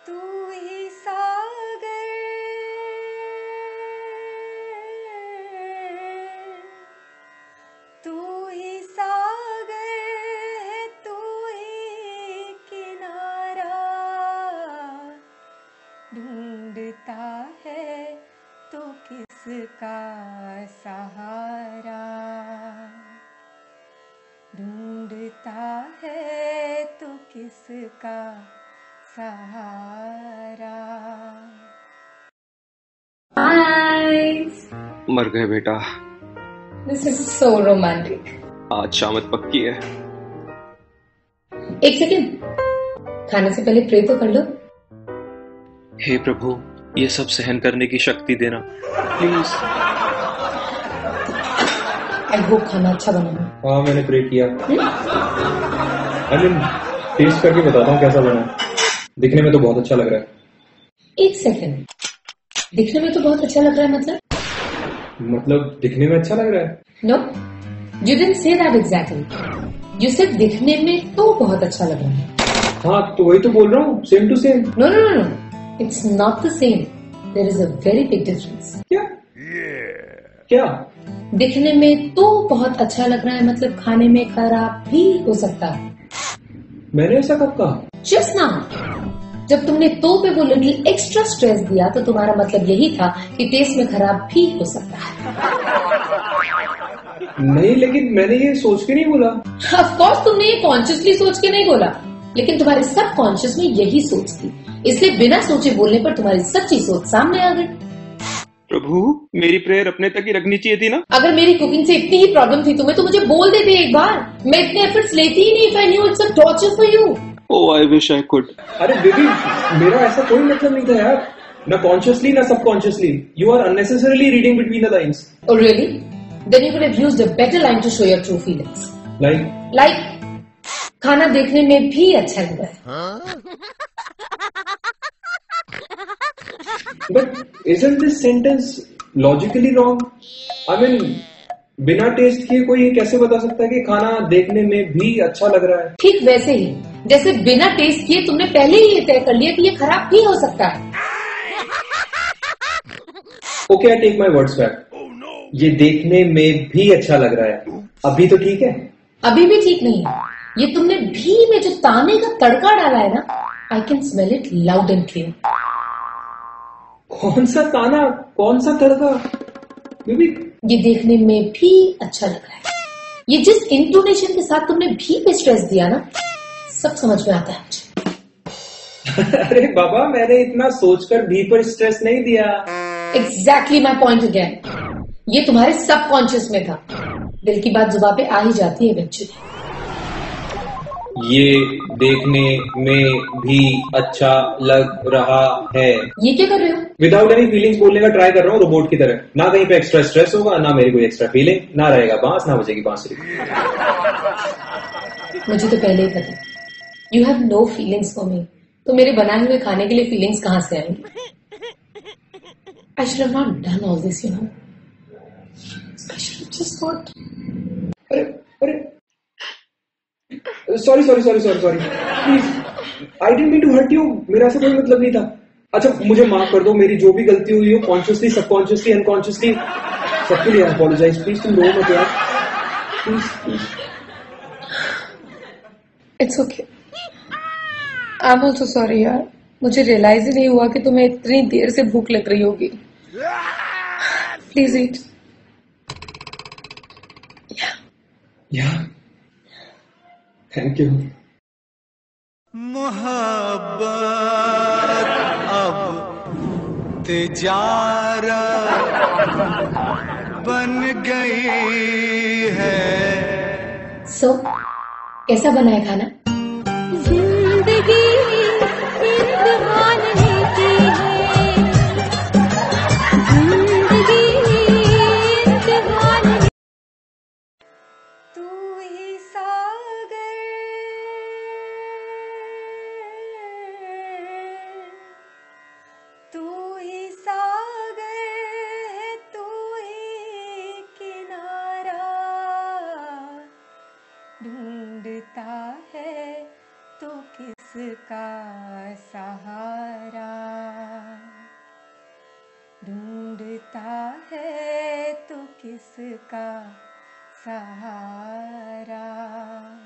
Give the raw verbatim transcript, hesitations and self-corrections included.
तू ही सागर, तू ही सागर है, तू ही किनारा, ढूंढता है तो किसका सहारा, ढूंढता है तो किसका सहारा। Eyes. मर गए बेटा। This is so romantic. आज शामत पक्की है। एक सेकेंड, खाने से पहले प्रे तो कर लो। हे प्रभु, ये सब सहन करने की शक्ति देना प्लीज। आई होप खाना अच्छा बना है। हाँ, मैंने प्रे किया। आई मीन टेस्ट करके बताता हूँ कैसा बना है। दिखने में तो बहुत अच्छा लग रहा है। एक सेकेंड, दिखने में तो बहुत अच्छा लग रहा है मतलब? मतलब दिखने में अच्छा लग रहा है? No, you didn't say that exactly. You said दिखने में तो बहुत अच्छा लग रहा है। हाँ, तो वही तो बोल रहा हूँ, same to same. No no no no, it's not the same. There is a very big difference. क्या? क्या? दिखने में तो बहुत अच्छा लग रहा है मतलब खाने में खराब भी हो सकता है। मैंने ऐसा कब कहा? जस्ट नाउ जब तुमने तो पे वो लिटिल एक्स्ट्रा स्ट्रेस दिया तो तुम्हारा मतलब यही था कि टेस्ट में खराब भी हो सकता है। नहीं, लेकिन मैंने ये सोच के नहीं बोला। ऑफ कोर्स तुमने ये कॉन्शियसली सोच के नहीं बोला, लेकिन तुम्हारे सब कॉन्शियस में यही सोच थी, इसलिए बिना सोचे बोलने पर तुम्हारी सच्ची सोच सामने आ गई। प्रभु, मेरी प्रेयर अपने तक ही रखनी चाहिए थी ना। अगर मेरी कुकिंग से इतनी ही प्रॉब्लम थी तुम्हें तो मुझे बोल देते एक बार। मैं इतने एफर्ट्स लेती ही नहीं if I knew it's a torture for you. Oh I wish I could. अरे बेबी, मेरा ऐसा कोई मतलब नहीं था यार, ना कॉन्शियसली ना subconsciously. You are unnecessarily reading between the lines. Oh really? Then you could have used a better line to show your true feelings. Like Like खाना देखने में भी अच्छा लग रहा है। But isn't this sentence logically wrong? I mean, बिना test किए कोई ये कैसे बता सकता है कि खाना देखने में भी अच्छा लग रहा है? ठीक वैसे ही जैसे बिना टेस्ट किए तुमने पहले ही ये तय कर लिया कि ये खराब भी हो सकता है। Okay, I take my words back. ये देखने में भी अच्छा लग रहा है, अभी तो ठीक है। अभी भी ठीक नहीं है। ये तुमने भी में जो ताने का तड़का डाला है ना, I can smell it loud and clear. कौन सा ताना, कौन सा तड़का? बेबी, ये देखने में भी अच्छा लग रहा है। ये जिस इंटोनेशन के साथ तुमने भी पे स्ट्रेस दिया ना, सब समझ में आता है मुझे। अरे बाबा, मैंने इतना सोचकर भी पर स्ट्रेस नहीं दिया। Exactly my point again. ये तुम्हारे सबकॉन्शियस में था। दिल की बात जुबान पे आ ही जाती है इवेंचुअली। ये देखने में भी अच्छा लग रहा है। ये क्या कर रहे हो? विदाउट एनी फीलिंग्स बोलने का ट्राई कर रहा हूँ रोबोट की तरह। ना कहीं पे एक्स्ट्रा स्ट्रेस होगा, ना मेरी कोई एक्स्ट्रा फीलिंग, ना रहेगा बांस, ना बजेगी बांसुरी। मुझे तो पहले ही पता, you have no feelings for me. तो मेरे बनाए हुए खाने के लिए फीलिंग्स कहां से आएंगी? I should have not done all this, you know. I should just thought. अरे अरे, sorry sorry sorry sorry sorry please, I didn't mean to hurt you. मेरा ऐसा कोई मतलब नहीं था। अच्छा, मुझे माफ कर दो, मेरी जो भी गलती हुई हो, कॉन्शियसली, सबकॉन्शियसली, अनकॉन्शियसली, सबके लिए अपोलोजाइज। प्लीज तुम रो मत यार, please please. It's okay, I am also sorry यार। मुझे रियलाइज ही नहीं हुआ कि तुम्हें इतनी देर से भूख लग रही होगी। Please eat. Yeah, thank you. मोहब्बत अब तिजारत बन गई है। सो कैसा बना है खाना? जिंदगी इम्तिहान लेती है, जिंदगी इम्तिहान ले- तू ही सागर, तू ही सागर है, तू ही किनारा, ढूंढता है किसका सहारा, ढूंढता है तू किसका सहारा।